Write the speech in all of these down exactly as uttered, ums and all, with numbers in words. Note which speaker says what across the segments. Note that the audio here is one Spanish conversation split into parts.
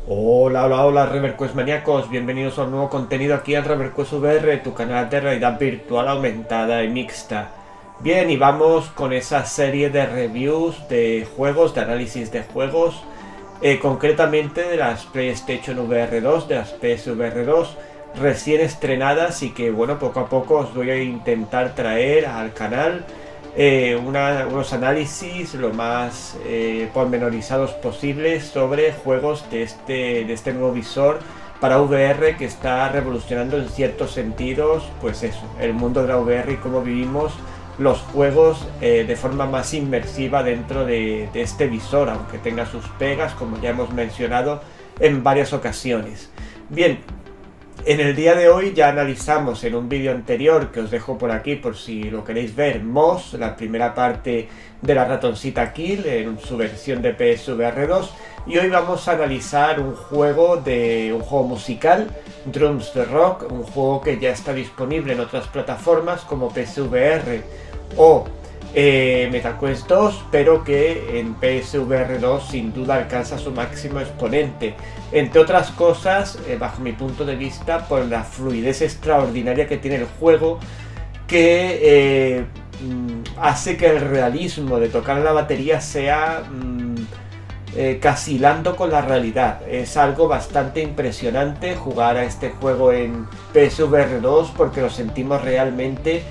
Speaker 1: Hola, hola, hola, ReverQuest maníacos, bienvenidos a un nuevo contenido aquí en ReverQuest V R, tu canal de realidad virtual aumentada y mixta. Bien, y vamos con esa serie de reviews de juegos, de análisis de juegos, eh, concretamente de las PlayStation V R dos, de las P S V R dos, recién estrenadas y que, bueno, poco a poco os voy a intentar traer al canal eh, una, unos análisis lo más eh, pormenorizados posibles sobre juegos de este, de este nuevo visor para V R que está revolucionando en ciertos sentidos, pues eso, el mundo de la V R y cómo vivimos los juegos eh, de forma más inmersiva dentro de, de este visor, aunque tenga sus pegas, como ya hemos mencionado en varias ocasiones. Bien, en el día de hoy ya analizamos en un vídeo anterior, que os dejo por aquí por si lo queréis ver, Moss, la primera parte de la ratoncita Kill, en su versión de P S V R dos, y hoy vamos a analizar un juego de un juego musical, Drums the Rock, un juego que ya está disponible en otras plataformas como P S V R o eh, MetaQuest dos, pero que en P S V R dos sin duda alcanza su máximo exponente, entre otras cosas, eh, bajo mi punto de vista, por la fluidez extraordinaria que tiene el juego, que eh, hace que el realismo de tocar la batería sea mm, eh, casi hilando con la realidad. Es algo bastante impresionante jugar a este juego en P S V R dos porque lo sentimos realmente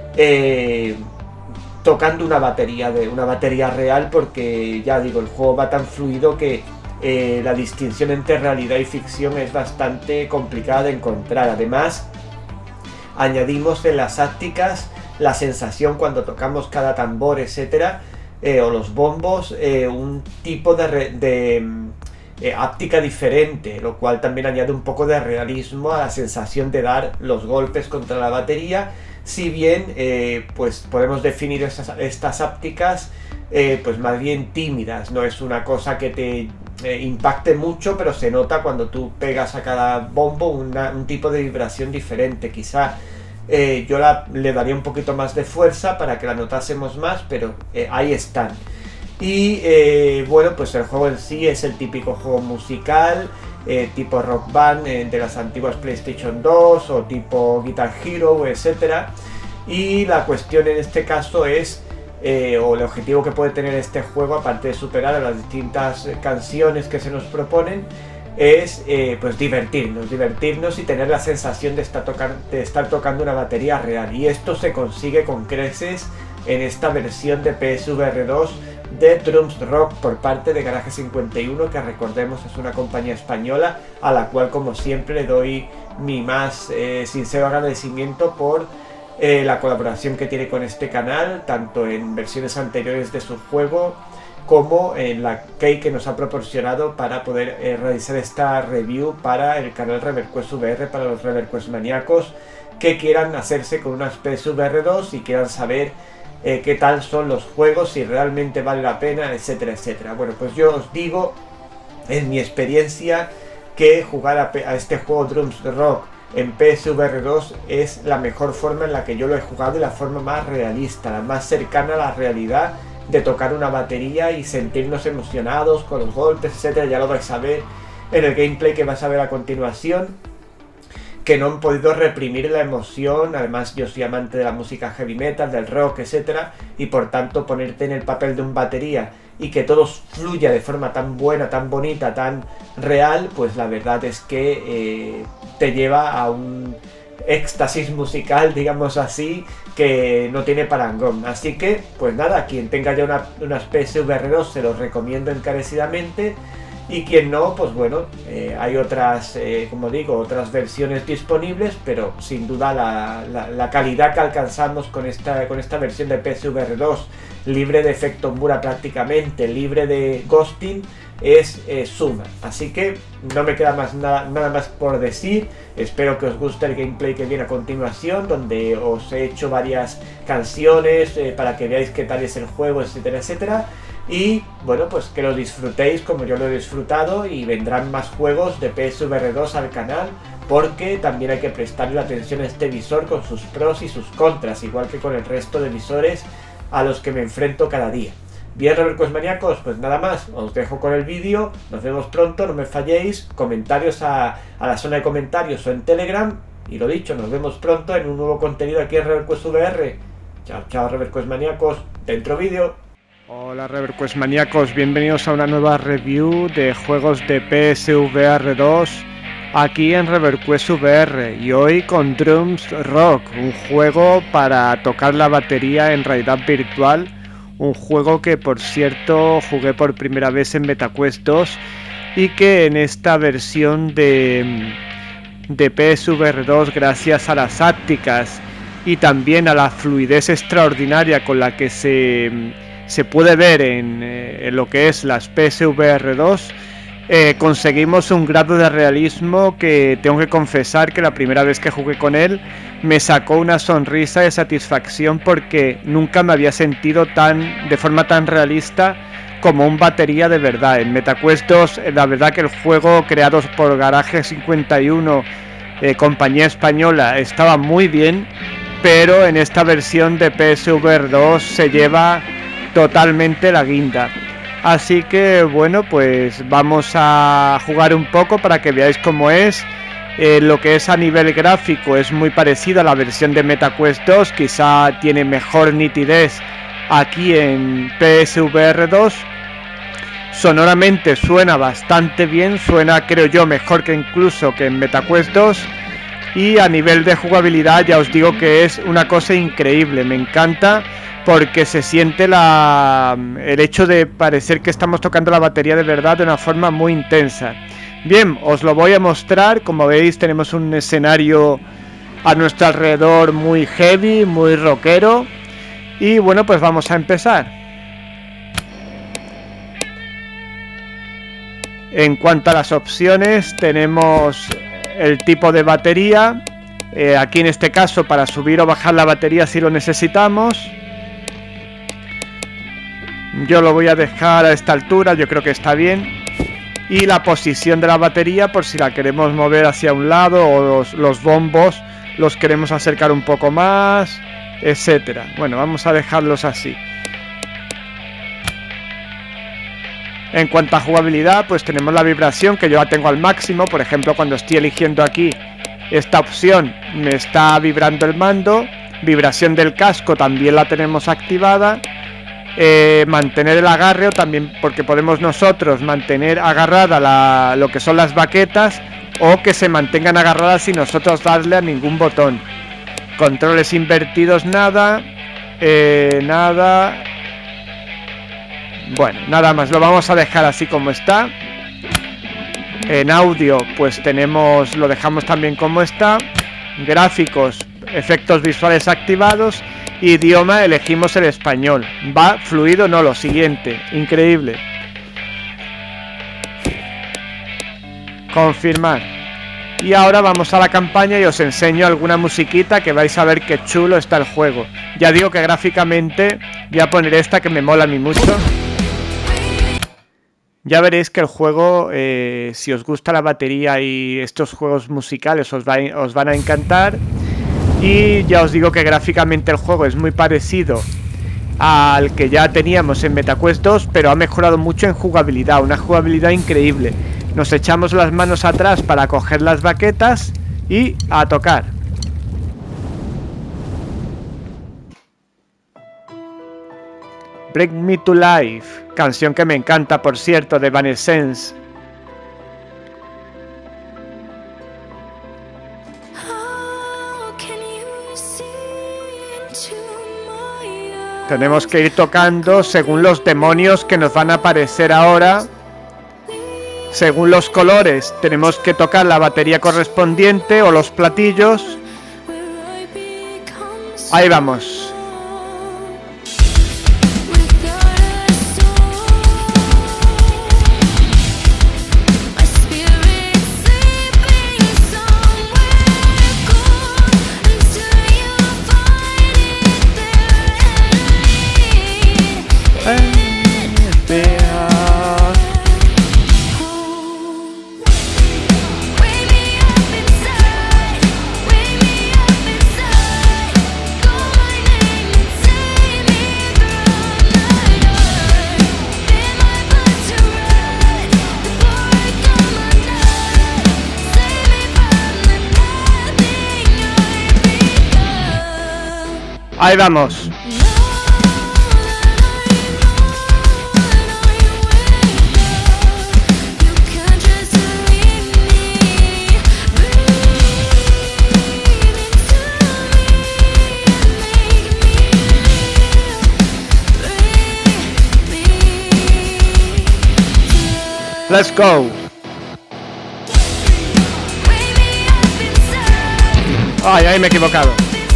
Speaker 1: eh, tocando una batería de una batería real, porque ya digo, el juego va tan fluido que eh, la distinción entre realidad y ficción es bastante complicada de encontrar. Además, añadimos en las ápticas la sensación cuando tocamos cada tambor, etcétera, eh, o los bombos, eh, un tipo de, re, de eh, áptica diferente, lo cual también añade un poco de realismo a la sensación de dar los golpes contra la batería. Si bien eh, pues podemos definir estas, estas ápticas eh, pues más bien tímidas, no es una cosa que te eh, impacte mucho, pero se nota cuando tú pegas a cada bombo una, un tipo de vibración diferente. Quizá eh, yo la, le daría un poquito más de fuerza para que la notásemos más, pero eh, ahí están. Y eh, bueno, pues el juego en sí es el típico juego musical, Eh, tipo Rock Band eh, de las antiguas PlayStation dos o tipo Guitar Hero, etcétera. Y la cuestión en este caso es, eh, o el objetivo que puede tener este juego, aparte de superar a las distintas canciones que se nos proponen, es eh, pues divertirnos, divertirnos y tener la sensación de estar, tocar, de estar tocando una batería real. Y esto se consigue con creces en esta versión de P S V R dos de Drums Rock por parte de Garage cincuenta y uno, que recordemos es una compañía española a la cual, como siempre, le doy mi más eh, sincero agradecimiento por eh, la colaboración que tiene con este canal, tanto en versiones anteriores de su juego como en la key que nos ha proporcionado para poder eh, realizar esta review para el canal ReverQuest V R, para los ReverQuest maníacos que quieran hacerse con unas P S V R dos y quieran saber Eh, qué tal son los juegos, si realmente vale la pena, etcétera, etcétera. Bueno, pues yo os digo, en mi experiencia, que jugar a, a este juego Drums the Rock en P S V R dos es la mejor forma en la que yo lo he jugado y la forma más realista, la más cercana a la realidad de tocar una batería y sentirnos emocionados con los golpes, etcétera. Ya lo vais a ver en el gameplay que vas a ver a continuación, que no han podido reprimir la emoción. Además, yo soy amante de la música heavy metal, del rock, etcétera, y por tanto ponerte en el papel de un batería y que todo fluya de forma tan buena, tan bonita, tan real, pues la verdad es que eh, te lleva a un éxtasis musical, digamos así, que no tiene parangón. Así que, pues nada, quien tenga ya una, unas P S V R dos se los recomiendo encarecidamente. Y quien no, pues bueno, eh, hay otras, eh, como digo, otras versiones disponibles, pero sin duda la, la, la calidad que alcanzamos con esta, con esta versión de P S V R dos, libre de efecto Mura prácticamente, libre de ghosting, es eh, suma. Así que no me queda más nada, nada más por decir. Espero que os guste el gameplay que viene a continuación, donde os he hecho varias canciones eh, para que veáis qué tal es el juego, etcétera, etcétera. Y bueno, pues que lo disfrutéis como yo lo he disfrutado, y vendrán más juegos de P S V R dos al canal, porque también hay que prestarle atención a este visor con sus pros y sus contras, igual que con el resto de visores a los que me enfrento cada día. Bien, Reverquest maníacos, pues nada más, os dejo con el vídeo, nos vemos pronto, no me falléis, comentarios a, a la zona de comentarios o en Telegram, y lo dicho, nos vemos pronto en un nuevo contenido aquí en Reverquest V R. Chao, chao, Reverquest maníacos, dentro vídeo. Hola Reverquest maníacos, bienvenidos a una nueva review de juegos de P S V R dos aquí en Reverquest V R, y hoy con Drums Rock, un juego para tocar la batería en realidad virtual. Un juego que, por cierto, jugué por primera vez en MetaQuest dos y que en esta versión de, de P S V R dos, gracias a las ápticas y también a la fluidez extraordinaria con la que se, se puede ver en, en lo que es las P S V R dos, eh, conseguimos un grado de realismo que tengo que confesar que la primera vez que jugué con él me sacó una sonrisa de satisfacción, porque nunca me había sentido tan de forma tan realista como un batería de verdad. En MetaQuest dos, la verdad que el juego creado por Garage cincuenta y uno, eh, compañía española, estaba muy bien, pero en esta versión de P S V R dos se lleva totalmente la guinda. Así que bueno, pues vamos a jugar un poco para que veáis cómo es. Eh, lo que es a nivel gráfico es muy parecido a la versión de MetaQuest dos, quizá tiene mejor nitidez aquí en P S V R dos. Sonoramente suena bastante bien, suena creo yo mejor que incluso que en MetaQuest dos. Y a nivel de jugabilidad ya os digo que es una cosa increíble, me encanta, porque se siente la, el hecho de parecer que estamos tocando la batería de verdad de una forma muy intensa. Bien, os lo voy a mostrar. Como veis, tenemos un escenario a nuestro alrededor muy heavy, muy rockero. Y bueno, pues vamos a empezar. En cuanto a las opciones, tenemos el tipo de batería. Eh, aquí en este caso, para subir o bajar la batería si lo necesitamos. Yo lo voy a dejar a esta altura, yo creo que está bien. Y la posición de la batería, por si la queremos mover hacia un lado, o los, los bombos los queremos acercar un poco más, etcétera. Bueno, vamos a dejarlos así. En cuanto a jugabilidad, pues tenemos la vibración, que yo la tengo al máximo. Por ejemplo, cuando estoy eligiendo aquí esta opción, me está vibrando el mando. Vibración del casco también la tenemos activada. Eh, mantener el agarre, también porque podemos nosotros mantener agarrada la, lo que son las baquetas, o que se mantengan agarradas sin nosotros darle a ningún botón. Controles invertidos, nada, eh, nada. Bueno, nada más, lo vamos a dejar así como está. En audio, pues tenemos, lo dejamos también como está. Gráficos, efectos visuales activados. Idioma, elegimos el español. Va fluido, no, lo siguiente. Increíble. Confirmar. Y ahora vamos a la campaña y os enseño alguna musiquita, que vais a ver qué chulo está el juego. Ya digo que gráficamente voy a poner esta que me mola a mí mucho. Ya veréis que el juego, eh, si os gusta la batería y estos juegos musicales, os, va, os van a encantar. Y ya os digo que gráficamente el juego es muy parecido al que ya teníamos en MetaQuest dos, pero ha mejorado mucho en jugabilidad, una jugabilidad increíble. Nos echamos las manos atrás para coger las baquetas y a tocar. Bring Me to Life, canción que me encanta, por cierto, de Evanescence. Tenemos que ir tocando según los demonios que nos van a aparecer ahora. Según los colores, tenemos que tocar la batería correspondiente o los platillos. Ahí vamos.
Speaker 2: Ahí vamos. Let's go. Ay, ahí me he equivocado.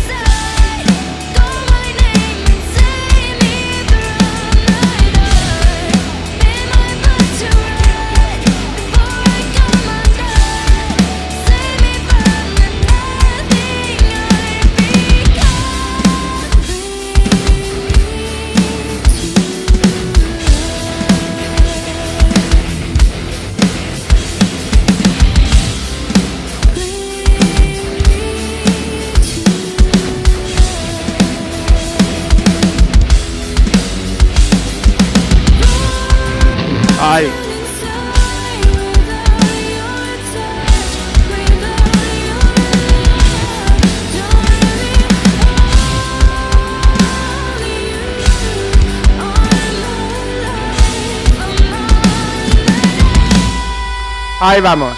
Speaker 2: Ay. Ahí vamos.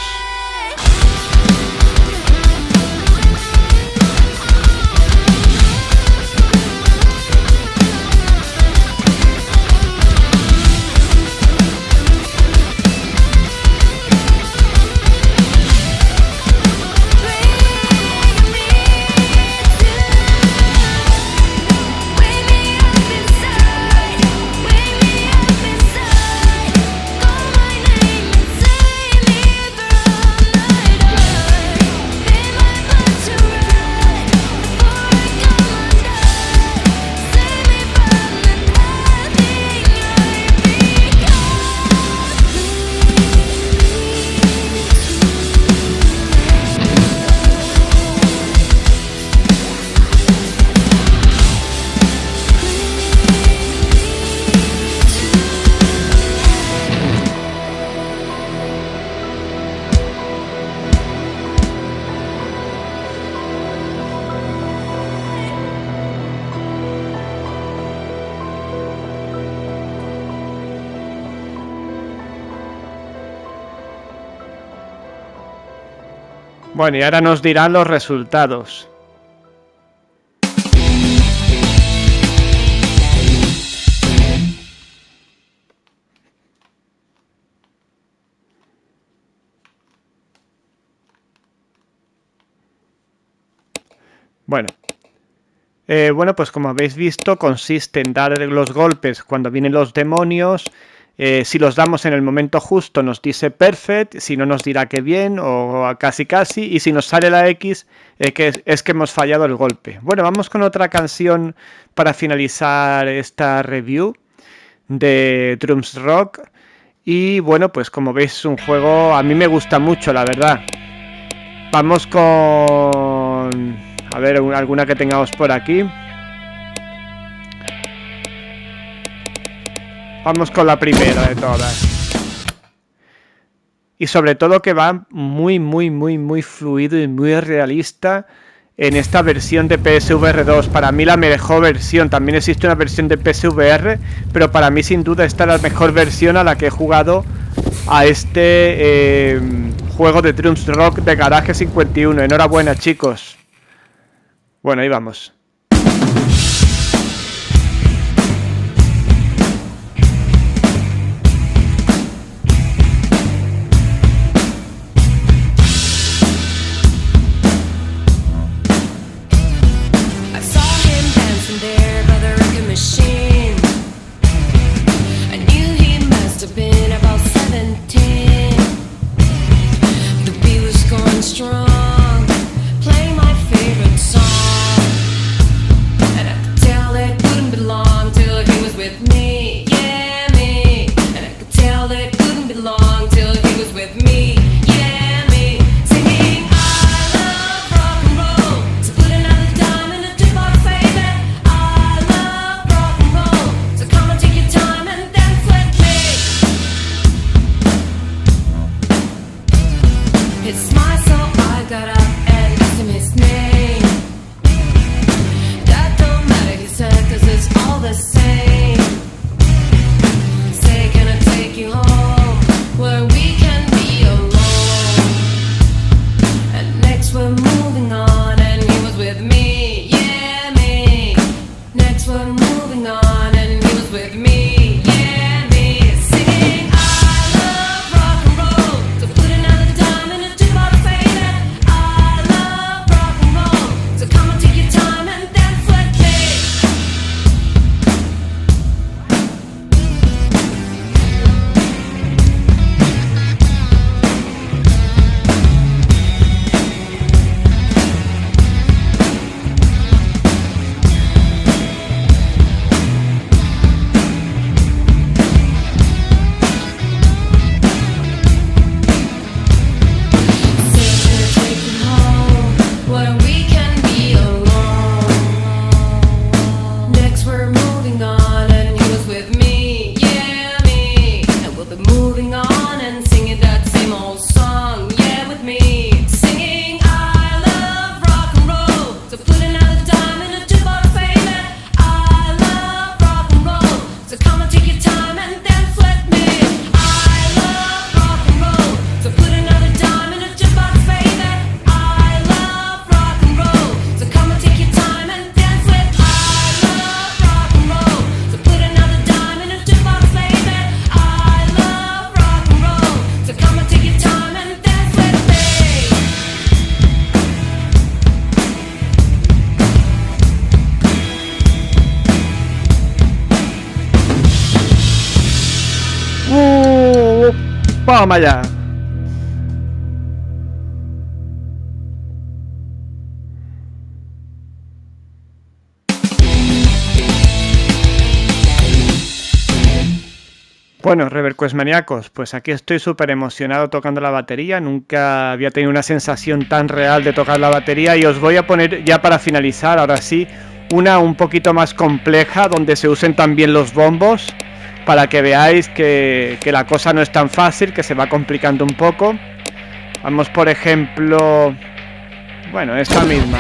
Speaker 2: Bueno, y ahora nos dirán los resultados. Bueno. Eh, bueno, pues como habéis visto, consiste en dar los golpes cuando vienen los demonios. Eh, si los damos en el momento justo nos dice perfect, si no nos dirá que bien o casi casi, y si nos sale la X eh, que es, es que hemos fallado el golpe. Bueno, vamos con otra canción para finalizar esta review de Drums Rock. Y bueno, pues como veis es un juego, a mí me gusta mucho, la verdad. Vamos con... a ver, alguna que tengamos por aquí. Vamos con la primera de todas. Y sobre todo que va muy, muy, muy, muy fluido y muy realista en esta versión de P S V R dos. Para mí la mejor versión. También existe una versión de P S V R, pero para mí sin duda esta es la mejor versión a la que he jugado a este eh, juego de Drums Rock de Garage cincuenta y uno. Enhorabuena, chicos. Bueno, ahí vamos.
Speaker 3: Got up and asked him his name. That don't matter.
Speaker 2: ¡Toma ya! Bueno, Reverquest maníacos, pues aquí estoy súper emocionado tocando la batería. Nunca había tenido una sensación tan real de tocar la batería y os voy a poner ya para finalizar, ahora sí, una un poquito más compleja donde se usen también los bombos para que veáis que, que la cosa no es tan fácil, que se va complicando un poco. Vamos, por ejemplo, bueno, esta misma.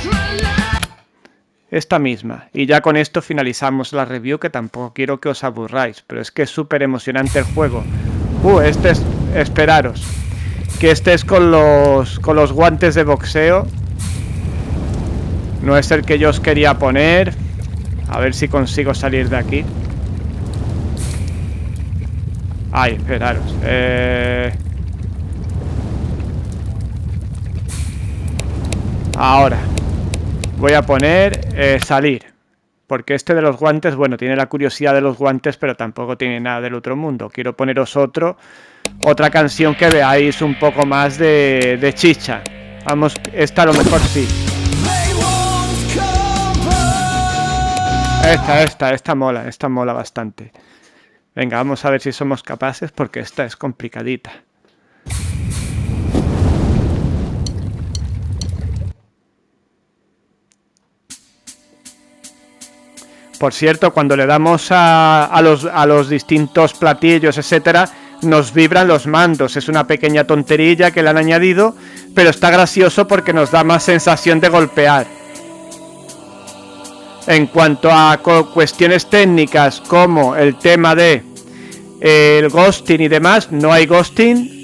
Speaker 2: Esta misma. Y ya con esto finalizamos la review, que tampoco quiero que os aburráis, pero es que es súper emocionante el juego. Uh, este es... esperaros. Que este es con los, con los guantes de boxeo. No es el que yo os quería poner. A ver si consigo salir de aquí. Ay, esperaros. Eh... Ahora. Voy a poner eh, salir, porque este de los guantes, bueno, tiene la curiosidad de los guantes, pero tampoco tiene nada del otro mundo. Quiero poneros otro, otra canción que veáis un poco más de, de chicha. Vamos, esta a lo mejor sí. Esta, esta, esta mola, esta mola bastante. Venga, vamos a ver si somos capaces, porque esta es complicadita. Por cierto, cuando le damos a, a, los, a los distintos platillos, etcétera, nos vibran los mandos. Es una pequeña tonterilla que le han añadido, pero está gracioso porque nos da más sensación de golpear. En cuanto a cuestiones técnicas como el tema de eh, el ghosting y demás, no hay ghosting.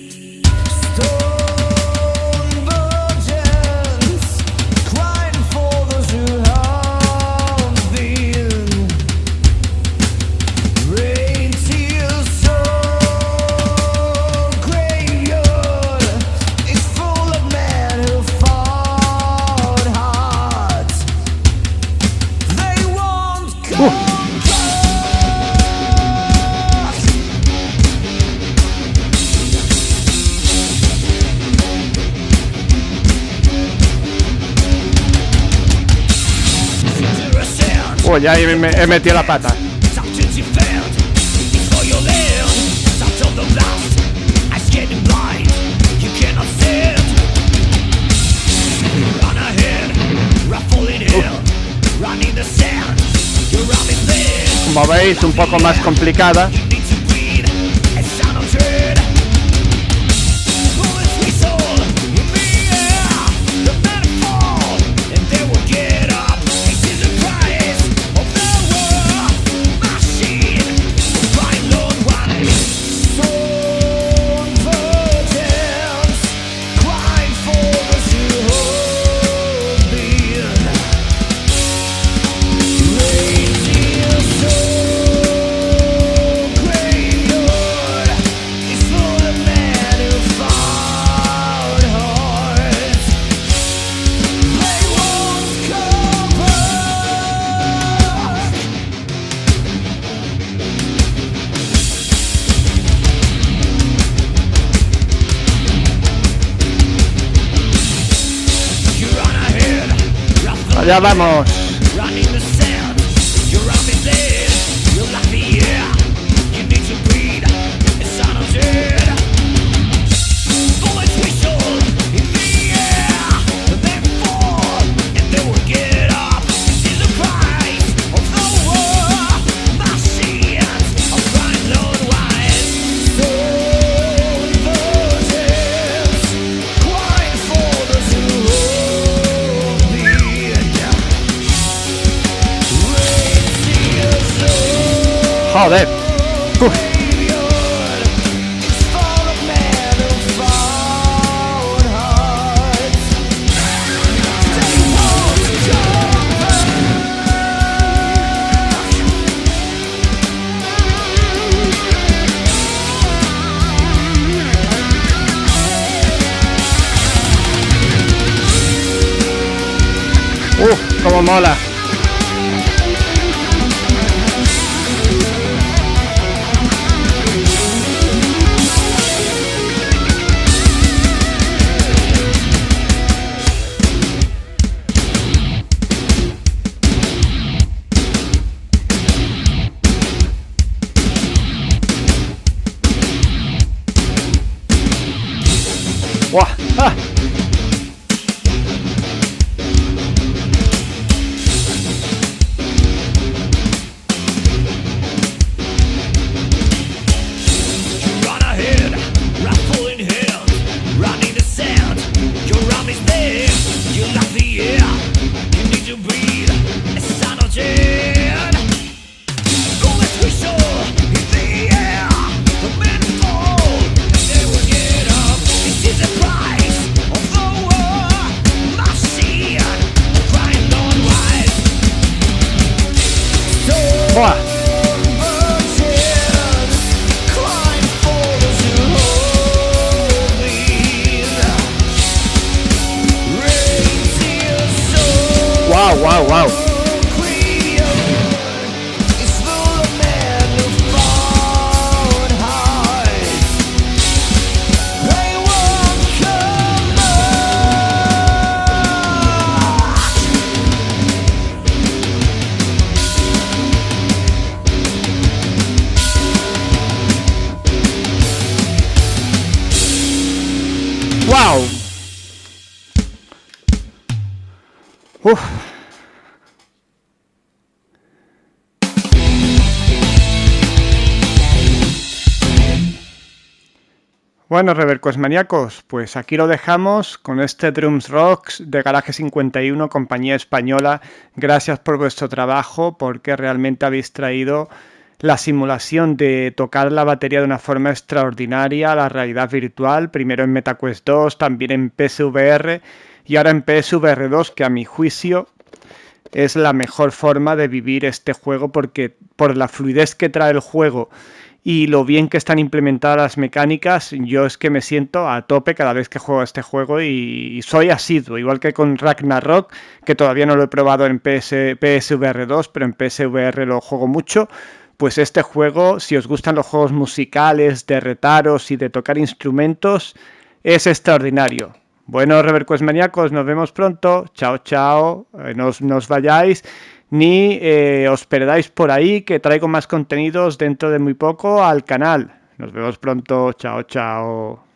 Speaker 2: Oh, ya he, me, he metido la pata. Como veis, un poco más complicada. Allá vamos. Joder. Uf. Uf, cómo mola. ¡Buah! ¡Ah! ¡Buah! ¡Wow, wow, wow! ¡Wow! Uf. Bueno, Reverquest maníacos, pues aquí lo dejamos con este Drums Rocks de Garage cincuenta y uno, compañía española. Gracias por vuestro trabajo, porque realmente habéis traído la simulación de tocar la batería de una forma extraordinaria a la realidad virtual, primero en MetaQuest dos, también en P S V R y ahora en P S V R dos, que a mi juicio es la mejor forma de vivir este juego, porque por la fluidez que trae el juego y lo bien que están implementadas las mecánicas, yo es que me siento a tope cada vez que juego este juego y soy asiduo, igual que con Ragnarok, que todavía no lo he probado en P S, P S V R dos, pero en P S V R lo juego mucho. Pues este juego, si os gustan los juegos musicales, de retaros y de tocar instrumentos, es extraordinario. Bueno, Reverquest maníacos, nos vemos pronto. Chao, chao. Eh, no, os, no os vayáis ni eh, os perdáis por ahí, que traigo más contenidos dentro de muy poco al canal. Nos vemos pronto. Chao, chao.